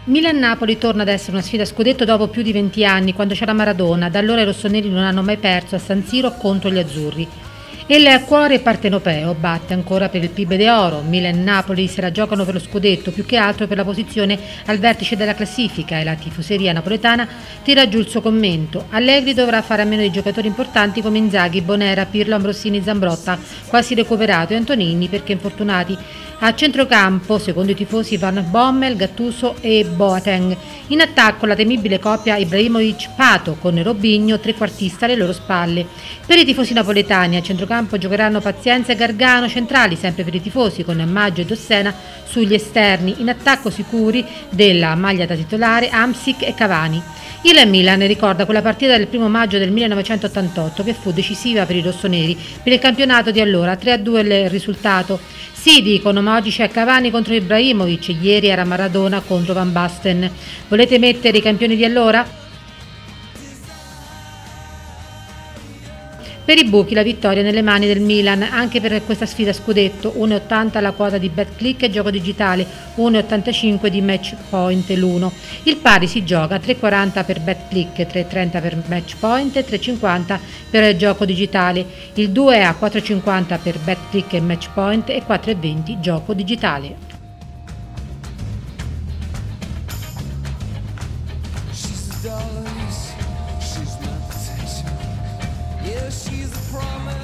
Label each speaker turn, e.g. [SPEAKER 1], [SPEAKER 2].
[SPEAKER 1] Milan-Napoli torna ad essere una sfida a scudetto dopo più di 20 anni, quando c'era Maradona. Da allora i rossoneri non hanno mai perso a San Siro contro gli azzurri. E il cuore partenopeo batte ancora per il PIB de Oro. Milan e Napoli se la giocano per lo scudetto, più che altro per la posizione al vertice della classifica, e la tifoseria napoletana tira giù il suo commento. Allegri dovrà fare a meno di giocatori importanti come Inzaghi, Bonera, Pirlo, Ambrosini, Zambrotta, quasi recuperato, e Antonini perché infortunati. A centrocampo, secondo i tifosi, Van Bommel, Gattuso e Boateng. In attacco la temibile coppia Ibrahimovic-Pato, con Robinho trequartista alle loro spalle. Per i tifosi napoletani a centrocampo giocheranno Pazienza e Gargano, centrali sempre per i tifosi, con Maggio e Dossena sugli esterni. In attacco sicuri della maglia da titolare Hamsik e Cavani. Il Milan ricorda quella partita del 1 maggio del 1988 che fu decisiva per i rossoneri per il campionato di allora, 3-2 il risultato. Sì, dicono, ma oggi c'è Cavani contro Ibrahimovic, ieri era Maradona contro Van Basten. Volete mettere i campioni di allora? Per i buchi la vittoria è nelle mani del Milan, anche per questa sfida scudetto. 1,80 la quota di BetClick e gioco digitale, 1,85 di Match Point l'1. Il pari si gioca a 3,40 per BetClick, 3,30 per Match Point e 3,50 per il gioco digitale. Il 2 è a 4,50 per BetClick e Match Point e 4,20 gioco digitale. She's a promise.